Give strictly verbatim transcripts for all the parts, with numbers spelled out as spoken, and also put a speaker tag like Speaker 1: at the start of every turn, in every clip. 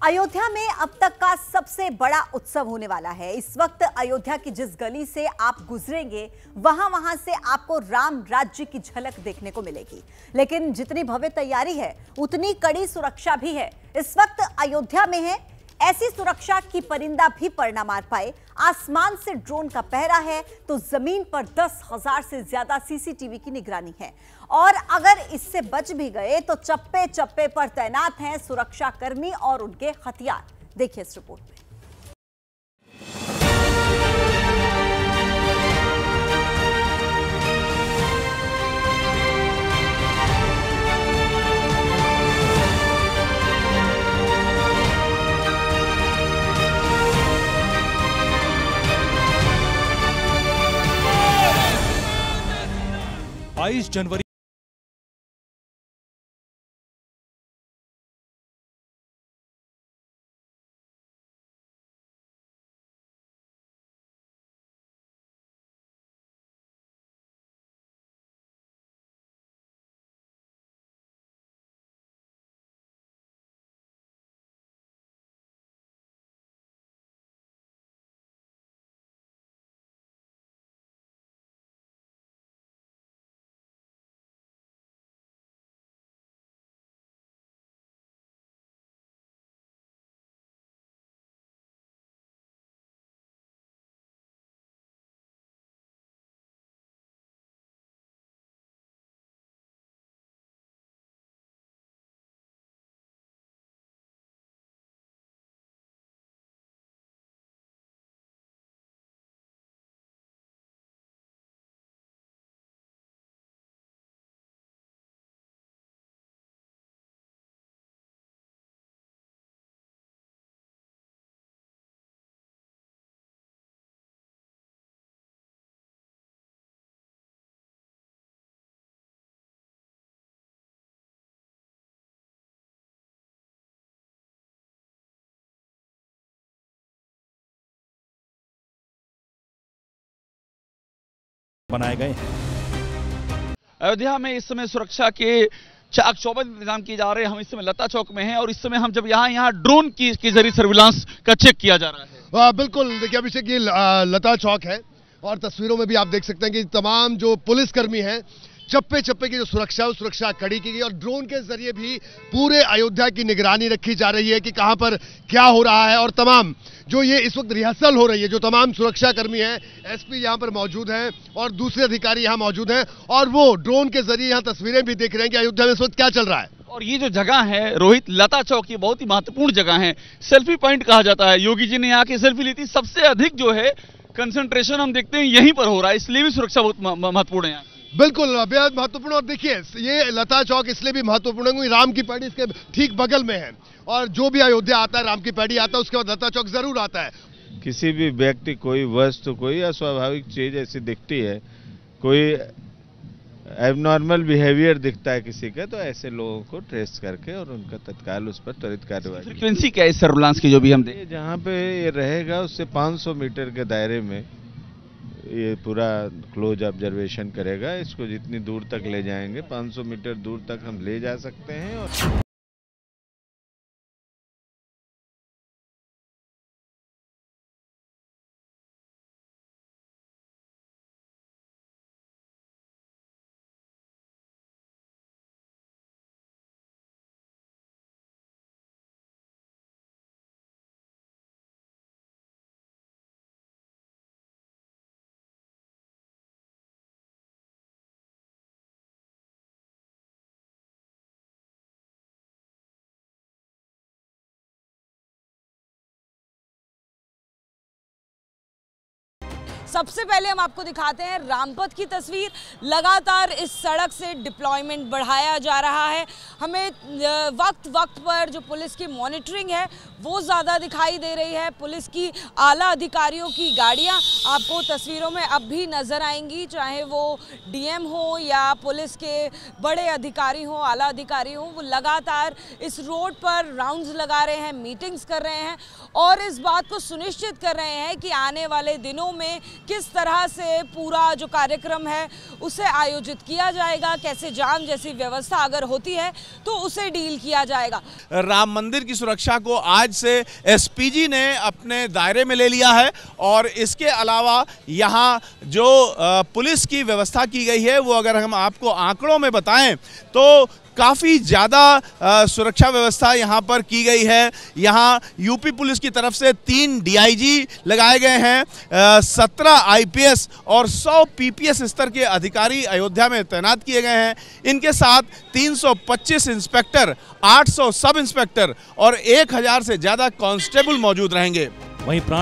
Speaker 1: अयोध्या में अब तक का सबसे बड़ा उत्सव होने वाला है। इस वक्त अयोध्या की जिस गली से आप गुजरेंगे वहां वहां से आपको राम राज्य की झलक देखने को मिलेगी। लेकिन जितनी भव्य तैयारी है उतनी कड़ी सुरक्षा भी है। इस वक्त अयोध्या में है ऐसी सुरक्षा की परिंदा भी पर ना मार पाए। आसमान से ड्रोन का पहरा है तो जमीन पर दस हजार से ज्यादा सीसीटीवी की निगरानी है। और अगर इससे बच भी गए तो चप्पे चप्पे पर तैनात हैं सुरक्षा कर्मी और उनके हथियार। देखिए इस रिपोर्ट में।
Speaker 2: बाईस जनवरी बनाए गए हैं।
Speaker 3: अयोध्या में इस समय सुरक्षा के चाक चौबंद इंतजाम किए जा रहे हैं। हम इस समय लता चौक में हैं और इस समय हम जब यहाँ यहाँ ड्रोन की के जरिए सर्विलांस का चेक किया जा रहा है।
Speaker 4: बिल्कुल, देखिए अभिषेक, ये लता चौक है और तस्वीरों में भी आप देख सकते हैं कि तमाम जो पुलिसकर्मी हैं चप्पे चप्पे की जो सुरक्षा है सुरक्षा कड़ी की गई और ड्रोन के जरिए भी पूरे अयोध्या की निगरानी रखी जा रही है कि कहां पर क्या हो रहा है। और तमाम जो ये इस वक्त रिहर्सल हो रही है, जो तमाम सुरक्षा कर्मी हैं, एसपी यहां पर मौजूद हैं और दूसरे अधिकारी यहां मौजूद हैं और वो ड्रोन के जरिए यहां तस्वीरें भी देख रहे हैं कि अयोध्या में इस वक्त क्या चल रहा है।
Speaker 3: और ये जो जगह है रोहित, लता चौक, ये बहुत ही महत्वपूर्ण जगह है। सेल्फी पॉइंट कहा जाता है। योगी जी ने यहाँ की सेल्फी ली थी। सबसे अधिक जो है कंसंट्रेशन हम देखते हैं यहीं पर हो रहा है, इसलिए भी सुरक्षा बहुत महत्वपूर्ण है।
Speaker 4: बिल्कुल, बेहद महत्वपूर्ण। और देखिए ये लता चौक इसलिए भी महत्वपूर्ण है क्योंकि राम की पैड़ी इसके ठीक बगल में है और जो भी अयोध्या आता है राम की पैड़ी आता है, उसके बाद लता चौक जरूर आता है।
Speaker 5: किसी भी व्यक्ति, कोई वस्तु, कोई अस्वाभाविक चीज ऐसी दिखती है, कोई एबनॉर्मल बिहेवियर दिखता है किसी का, तो ऐसे लोगों को ट्रेस करके और उनका तत्काल उस पर त्वरित कार्रवाई।
Speaker 3: फ्रीक्वेंसी क्या है सर्विलांस की जो भी हम देख,
Speaker 5: जहाँ पे ये रहेगा उससे पाँच सौ मीटर के दायरे में ये पूरा क्लोज ऑब्जर्वेशन करेगा। इसको जितनी दूर तक ले जाएंगे, पाँच सौ मीटर दूर तक हम ले जा सकते हैं। और
Speaker 6: सबसे पहले हम आपको दिखाते हैं रामपथ की तस्वीर। लगातार इस सड़क से डिप्लॉयमेंट बढ़ाया जा रहा है। हमें वक्त वक्त पर जो पुलिस की मॉनिटरिंग है वो ज़्यादा दिखाई दे रही है। पुलिस की आला अधिकारियों की गाड़ियां आपको तस्वीरों में अब भी नज़र आएंगी, चाहे वो डीएम हो या पुलिस के बड़े अधिकारी हो, आला अधिकारी हो। वो लगातार इस रोड पर राउंड्स लगा रहे हैं, मीटिंग्स कर रहे हैं और इस बात को सुनिश्चित कर रहे हैं कि आने वाले दिनों में किस तरह से पूरा जो कार्यक्रम है उसे आयोजित किया जाएगा, कैसे जाम जैसी व्यवस्था अगर होती है तो उसे डील किया जाएगा।
Speaker 7: राम मंदिर की सुरक्षा को आज से एसपीजी ने अपने दायरे में ले लिया है और इसके अलावा यहाँ जो पुलिस की व्यवस्था की गई है वो अगर हम आपको आंकड़ों में बताएं तो काफ़ी ज़्यादा सुरक्षा व्यवस्था यहाँ पर की गई है। यहाँ यूपी पुलिस की तरफ से तीन डीआईजी लगाए गए हैं, सत्रह आईपीएस और सौ पीपीएस स्तर के अधिकारी अयोध्या में तैनात किए गए हैं। इनके साथ तीन सौ पच्चीस इंस्पेक्टर, आठ सौ सब इंस्पेक्टर और एक हज़ार से ज़्यादा कांस्टेबल मौजूद रहेंगे।
Speaker 2: वहीं प्राण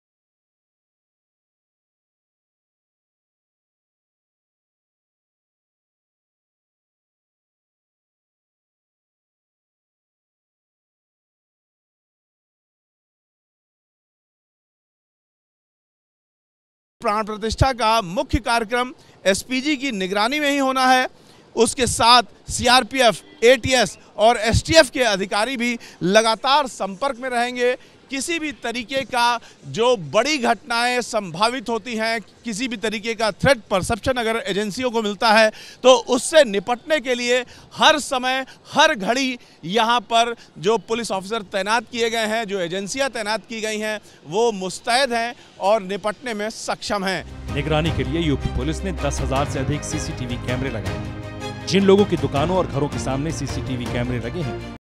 Speaker 7: प्राण प्रतिष्ठा का मुख्य कार्यक्रम एसपीजी की निगरानी में ही होना है। उसके साथ सीआरपीएफ, एटीएस और एसटीएफ के अधिकारी भी लगातार संपर्क में रहेंगे। किसी भी तरीके का जो बड़ी घटनाएं संभावित होती हैं, किसी भी तरीके का थ्रेट परसेप्शन अगर एजेंसियों को मिलता है तो उससे निपटने के लिए हर समय हर घड़ी यहाँ पर जो पुलिस ऑफिसर तैनात किए गए हैं, जो एजेंसियां तैनात की गई हैं, वो मुस्तैद हैं और निपटने में सक्षम हैं।
Speaker 2: निगरानी के लिए यूपी पुलिस ने दस हजार से अधिक सीसीटीवी कैमरे लगाए हैं। जिन लोगों की दुकानों और घरों के सामने सीसीटीवी कैमरे लगे हैं